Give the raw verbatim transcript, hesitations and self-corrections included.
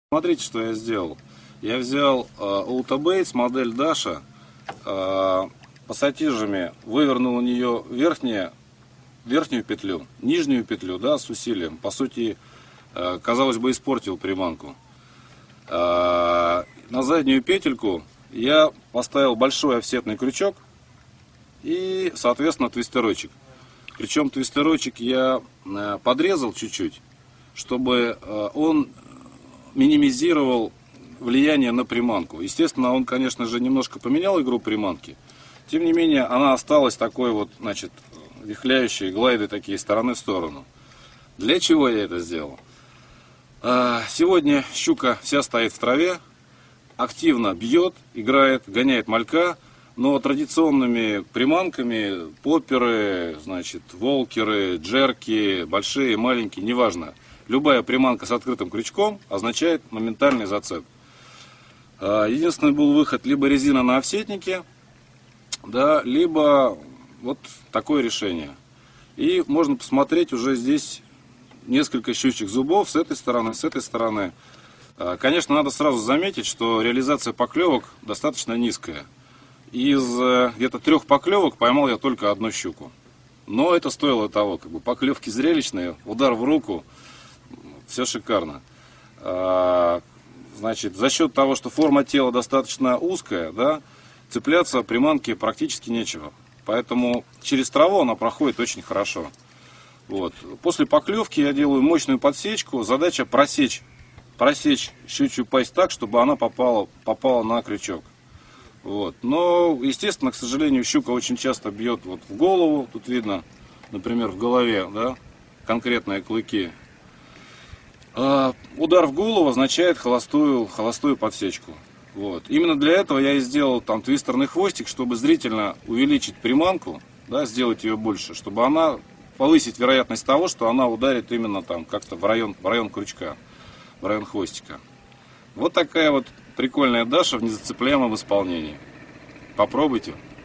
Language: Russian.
Смотрите, что я сделал. Я взял э, Ultabaits, модель Dasha, э, пассатижами вывернул у нее верхнюю, верхнюю петлю, нижнюю петлю, да, с усилием. По сути, э, казалось бы, испортил приманку. Э, на заднюю петельку я поставил большой офсетный крючок и, соответственно, твистерочек. Причем твистерочек я э, подрезал чуть-чуть, чтобы э, он минимизировал влияние на приманку. Естественно, он, конечно же, немножко поменял игру приманки. Тем не менее, она осталась такой вот, значит, вихляющей, глайды такие стороны в сторону. Для чего я это сделал? Сегодня щука вся стоит в траве, активно бьет, играет, гоняет малька, но традиционными приманками, попперы, значит, волкеры, джерки, большие, маленькие, неважно. Любая приманка с открытым крючком означает моментальный зацеп. Единственный был выход: либо резина на офсетнике, да, либо вот такое решение. И можно посмотреть уже здесь несколько щучьих зубов с этой стороны, с этой стороны. Конечно, надо сразу заметить, что реализация поклевок достаточно низкая. Из где-то трех поклевок поймал я только одну щуку. Но это стоило того, как бы поклевки зрелищные, удар в руку. Все шикарно. Значит, за счет того, что форма тела достаточно узкая, да, цепляться приманки практически нечего. Поэтому через траву она проходит очень хорошо. Вот. После поклевки я делаю мощную подсечку. Задача просечь, просечь щучью пасть так, чтобы она попала, попала на крючок. Вот. Но, естественно, к сожалению, щука очень часто бьет вот в голову. Тут видно, например, в голове, да, конкретные клыки. Удар в голову означает холостую, холостую подсечку. Вот. Именно для этого я и сделал там твистерный хвостик, чтобы зрительно увеличить приманку, да, сделать ее больше, чтобы она повысить вероятность того, что она ударит именно там как-то в район, в район крючка, в район хвостика. Вот такая вот прикольная Даша в незацепляемом исполнении. Попробуйте.